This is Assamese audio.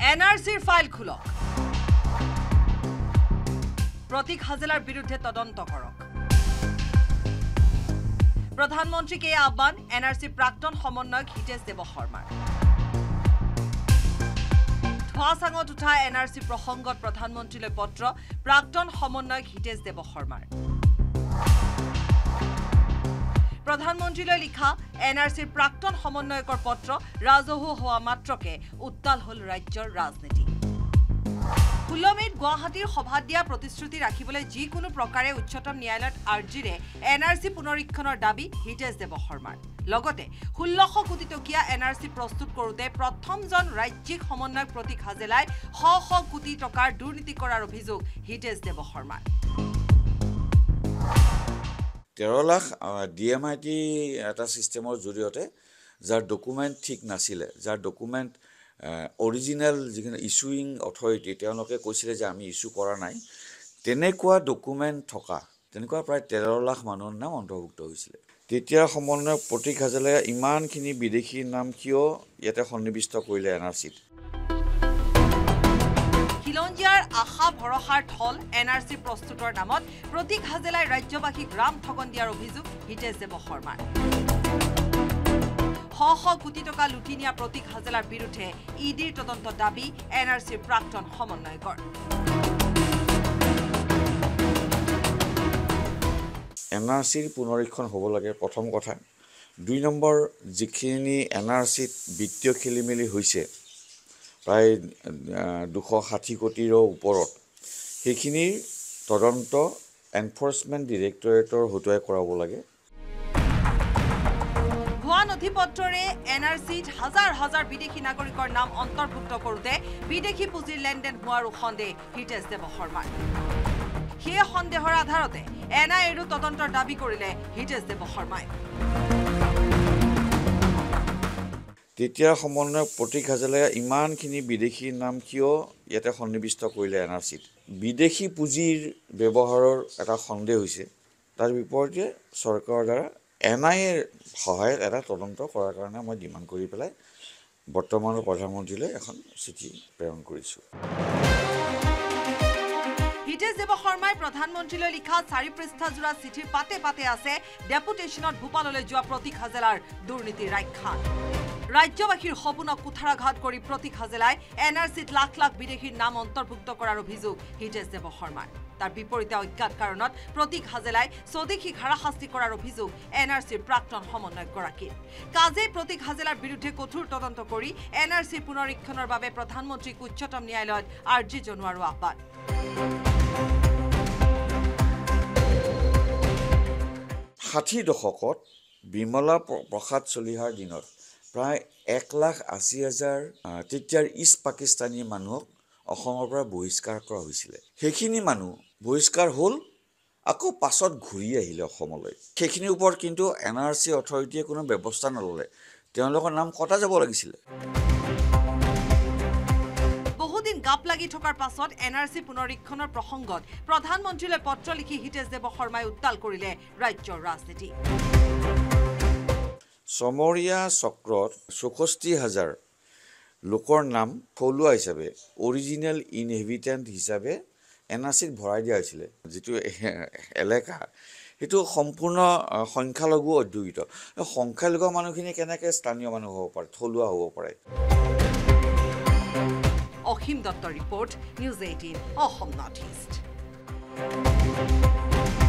NRCৰ ফাইল খুলক Pratik Hajelaৰ বিৰুদ্ধে তদন্ত কৰক প্ৰধানমন্ত্ৰীক এই আহ্বান NRC প্ৰাক্তন সমন্বয়ক হিতেশ দেৱ শৰ্মাৰ ধোৱাচাঙত উঠা NRC প্ৰসংগত প্ৰধানমন্ত্ৰীলৈ পত্ৰ প্ৰাক্তন সমন্বয়ক হিতেশ দেৱ শৰ্মাৰ প্ৰধানমন্ত্ৰীলৈ লিখা NRCৰ প্ৰাক্তন সমন্বয়কৰ পত্ৰ ৰাজহুৱা হোৱা মাত্ৰকে উত্তাল হল ৰাজ্যৰ ৰাজনীতি 16 মেত গুৱাহাটীৰ সভা দিয়া প্ৰতিশ্ৰুতি ৰাখিবলৈ যিকোনো প্ৰকাৰে উচ্চতম ন্যায়ালয়ত আৰ্জিৰে NRC পুনৰীক্ষণৰ দাবী হিতেশ দেৱ শৰ্মাৰ লগতে 1600 কোটি টকীয়া NRC প্ৰস্তুত কৰোতে প্ৰথমজন ৰাজ্যিক সমন্বয়ক প্ৰতীক হাজেলাই 100 কোটি টকাৰ দুৰ্নীতি কৰাৰ অভিযোগ হিতেশ দেৱ শৰ্মাৰ 13 লাখ DMIT এটা সিস্টেমৰ জৰিয়তে যাৰ ডকুমেন্ট ঠিক নাছিলে যাৰ ডকুমেন্ট অৰিজিনাল যিখিনি ইস্যুইং অথৰিটি তেওঁলোকে কৈছিলে যে আমি ইস্যু কৰা নাই তেনেকুৱা ডকুমেন্ট থকা তেনেকুৱা প্ৰায় 13 লাখ মানুহৰ নাম অন্তৰ্ভুক্ত হৈছিল তেতিয়া সমন্বয়ক প্ৰতীক হাজেলাই ইমানখিনি বিদেশী নাম কিয় ইয়াতে সন্নিবিষ্ট কৰিলে NRCত খিলঞ্জিয়াৰ আশা ভৰসাৰ থল NRC প্ৰস্তুতৰ নামত প্ৰতীক হাজেলাই ৰাজ্যবাসীক ৰাম ঠগন দিয়াৰ অভিযোগ হিতেশ দেৱ শৰ্মাৰ 100 কোটি টকা লুটি নিয়া প্ৰতীক হাজেলাৰ বিৰুদ্ধে ইডিৰ তদন্ত দাবী NRCৰ প্ৰাক্তন সমন্বয়কৰ NRCৰ পুনৰীক্ষণ হ'ব লাগে প্ৰথম কথা 2 নম্বৰ যিখিনি NRCত বিত্তীয় খেলিমেলি হৈছে প্ৰায় 260 কোটিৰ ওপৰত সেইখিনি তদন্ত এনফোৰ্সমেন্ট ডিৰেক্টৰেটৰ হতুৱাই কৰাব লাগে ভুৱা নথিপত্ৰৰে NRCত হাজাৰ হাজাৰ বিদেশী নাগৰিকৰ নাম অন্তৰ্ভুক্ত কৰোতে বিদেশী পুঁজিৰ লেনদেন হোৱাৰ সন্দেহ হিতেশ দেৱ শৰ্মাৰ সেই সন্দেহৰ আধাৰতে NIAৰো তদন্তৰ দাবী কৰিলে হিতেশ দেৱ শৰ্মাই তেতিয়া সমন্বয়ক প্ৰতীক হাজেলাই ইমানখিনি বিদেশী নাম কিয় ইয়াতে সন্নিবিষ্ট কৰিলে NRCত বিদেশী পুঁজিৰ ব্যৱহাৰৰ এটা সন্দেহ হৈছে তাৰ বিপৰীতে চৰকাৰৰ দ্বাৰা NIAৰ সহায়ত এটা তদন্ত কৰাৰ কাৰণে মই ডিমাণ্ড কৰি পেলাই বৰ্তমানৰ প্ৰধানমন্ত্ৰীলৈ এখন চিঠি প্ৰেৰণ কৰিছো হিতেশ দেৱ শৰ্মাই প্ৰধানমন্ত্ৰীলৈ লিখা 4 পৃষ্ঠা জোৰা চিঠিৰ পাতে পাতে আছে ডেপুটেশ্যনত ভূপাললৈ যোৱা প্ৰতীক হাজেলাৰ দুৰ্নীতিৰ ৰাখ্যান ৰাজ্যবাসীৰ সপোনক কুঠাৰাঘাত কৰি প্ৰতীক হাজেলাই NRCত লাখ লাখ বিদেশীৰ নাম অন্তৰ্ভুক্ত কৰাৰ অভিযোগ হিতেশ দেৱ শৰ্মাৰ তাৰ বিপৰীতে অজ্ঞাত কাৰণত প্ৰতীক হাজেলাই স্বদেশী হাৰাশাস্তি কৰাৰ অভিযোগ NRCৰ প্ৰাক্তন সমন্বয়কগৰাকীৰ কাজেই প্ৰতীক হাজেলাৰ বিৰুদ্ধে কঠোৰ তদন্ত কৰি NRCৰ পুনৰীক্ষণৰ বাবে প্ৰধানমন্ত্ৰীক উচ্চতম ন্যায়ালয়ত আৰ্জি জনোৱাৰো আহ্বান 60 দশকত বিমলা প্ৰসাদ চলিহাৰ দিনত প্ৰায় 1,80,000 তেতিয়াৰ ইষ্ট পাকিস্তানী মানুহক অসমৰ পৰা বহিষ্কাৰ কৰা হৈছিল সেইখিনি মানুহ বহিষ্কাৰ হ'ল আকৌ পাছত ঘূৰি আহিলে অসমলৈ সেইখিনিৰ ওপৰত কিন্তু NRC অথৰিটিয়ে কোনো ব্যৱস্থা নললে তেওঁলোকৰ নাম কটা যাব লাগিছিল বহুদিন গাপ লাগি থকাৰ পাছত NRC পুনৰীক্ষণৰ প্ৰসংগত প্ৰধানমন্ত্ৰীলৈ পত্ৰ লিখি হিতেশ দেৱ শৰ্মাই উত্তাল কৰিলে ৰাজ্যৰ ৰাজনীতি সমৰীয়া চক্ৰত 64,000 লোকৰ নাম থলুৱা হিচাপে অৰিজিনেল ইনহেবিটেন্ট হিচাপে NRCত ভৰাই দিয়া হৈছিল যেটো এলেকা হেতু সম্পূৰ্ণ সংখ্যালঘু অধ্যুষিত সংখ্যালঘু মানুহখিনি কেনেকৈ স্থানীয় মানুহ হ'ব পাৰে থলুৱা হ'ব পাৰে অসীম দত্তৰ ৰিপৰ্ট News18 Assam Northeast